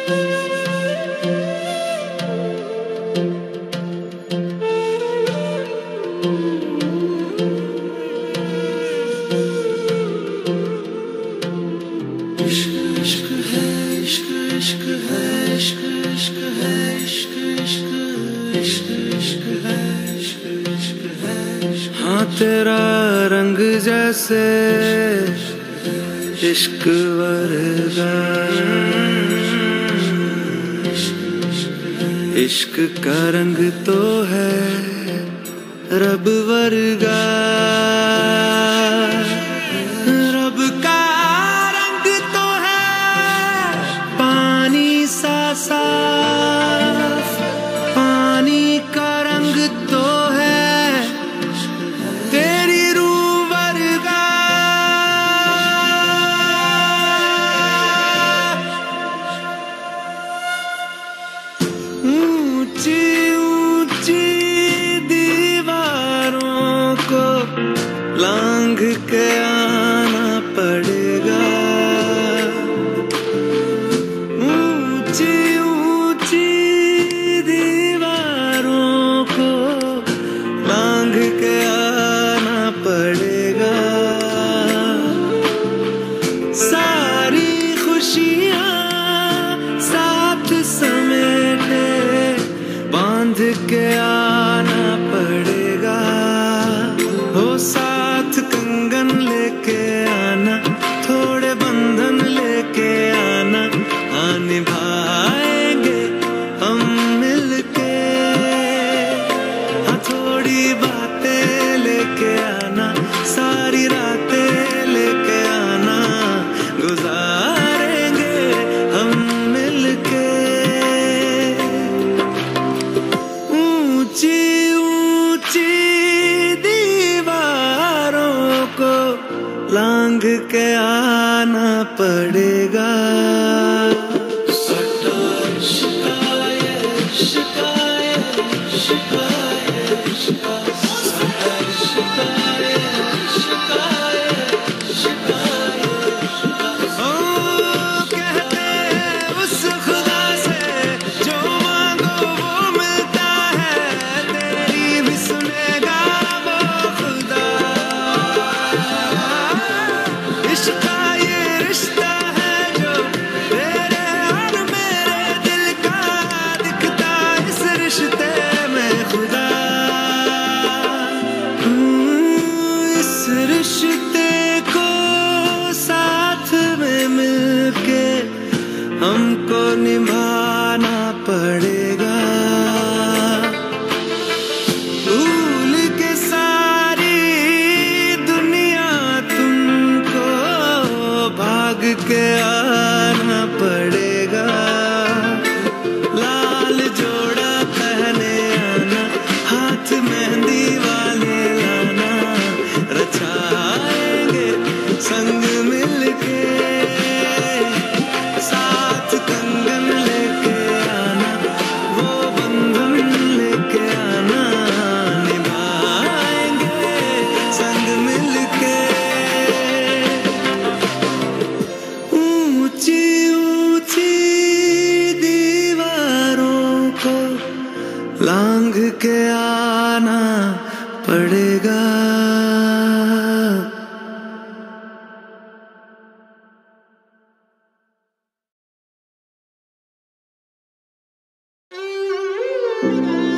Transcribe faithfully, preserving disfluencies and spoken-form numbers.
हाँ तेरा रंग जैसे इश्क वर्गा, इश्क का रंग तो है रब वर्गा। रब का रंग तो है पानी सा साफ, पानी का रंग तो है तेरी रूह वर्गा। ऊंची ऊंची दीवारों को लांघ के आना पड़ेगा। ऊंची ऊंची दीवारों को लांघ के आना पड़ेगा। सारी खुशियाँ साथ समेटे बांध के आना पड़ेगा। हो साथ कंगन लेके आना, थोड़े बंधन लेके आना, हाँ निभाएंगे हम मिलके। हाँ थोड़ी बातें लेके आना, सारी रातें लेके आना, गुजारेंगे हम मिलके। ऊंची ऊंची दीवारों को लांघ के आना पड़ेगा। रिश्ते को साथ में मिलके हमको निभाना पड़ेगा। भूल के सारी दुनिया तुमको भाग के आना पड़ेगा। लाल जोड़ा पहने आना, हाथ मेहंदी वाले लाना, रचाएंगे संग मिलके। साथ कंगन लेके आना, वो बंधन लेके आना, निभाएंगे संग मिलके। ऊंची ऊंची दीवारों को लांघ के आना पड़ेगा। Thank you.